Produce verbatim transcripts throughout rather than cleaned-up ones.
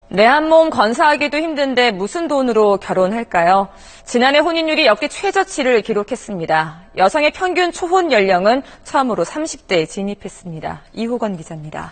내 한 몸 건사하기도 힘든데 무슨 돈으로 결혼할까요? 지난해 혼인율이 역대 최저치를 기록했습니다. 여성의 평균 초혼 연령은 처음으로 삼십 대에 진입했습니다. 이호건 기자입니다.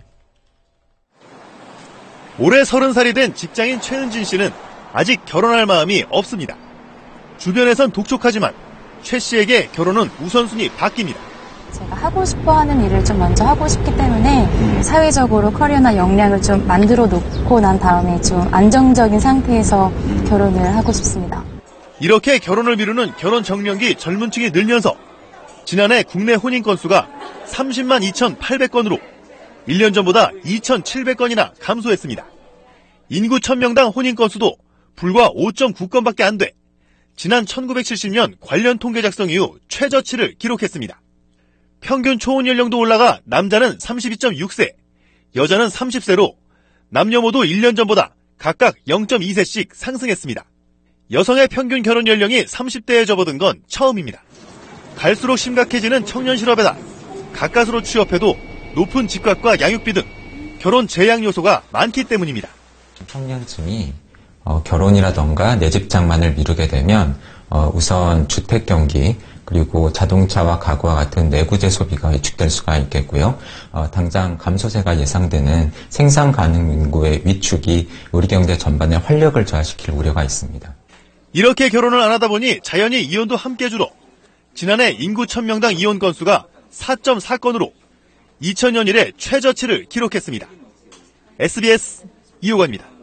올해 서른 살이 된 직장인 최은진 씨는 아직 결혼할 마음이 없습니다. 주변에선 독촉하지만 최 씨에게 결혼은 우선순위 바뀝니다. 제가 하고 싶어하는 일을 좀 먼저 하고 싶기 때문에 사회적으로 커리어나 역량을 좀 만들어 놓고 난 다음에 좀 안정적인 상태에서 결혼을 하고 싶습니다. 이렇게 결혼을 미루는 결혼 정년기 젊은 층이 늘면서 지난해 국내 혼인 건수가 삼십만 이천팔백 건으로 일 년 전보다 이천칠백 건이나 감소했습니다. 인구 천 명당 혼인 건수도 불과 오 점 구 건밖에 안 돼 지난 천구백칠십 년 관련 통계 작성 이후 최저치를 기록했습니다. 평균 초혼 연령도 올라가 남자는 삼십이 점 육 세, 여자는 삼십 세로 남녀 모두 일 년 전보다 각각 영 점 이 세씩 상승했습니다. 여성의 평균 결혼 연령이 삼십 대에 접어든 건 처음입니다. 갈수록 심각해지는 청년 실업에다 가까스로 취업해도 높은 집값과 양육비 등 결혼 제약 요소가 많기 때문입니다. 청년층이 어, 결혼이라던가 내 집장만을 미루게 되면 어, 우선 주택 경기 그리고 자동차와 가구와 같은 내구재 소비가 위축될 수가 있겠고요. 어, 당장 감소세가 예상되는 생산 가능 인구의 위축이 우리 경제 전반에 활력을 저하시킬 우려가 있습니다. 이렇게 결혼을 안 하다 보니 자연히 이혼도 함께 줄어 지난해 인구 천 명당 이혼 건수가 사 점 사 건으로 이천 년 이래 최저치를 기록했습니다. 에스비에스 이호건입니다.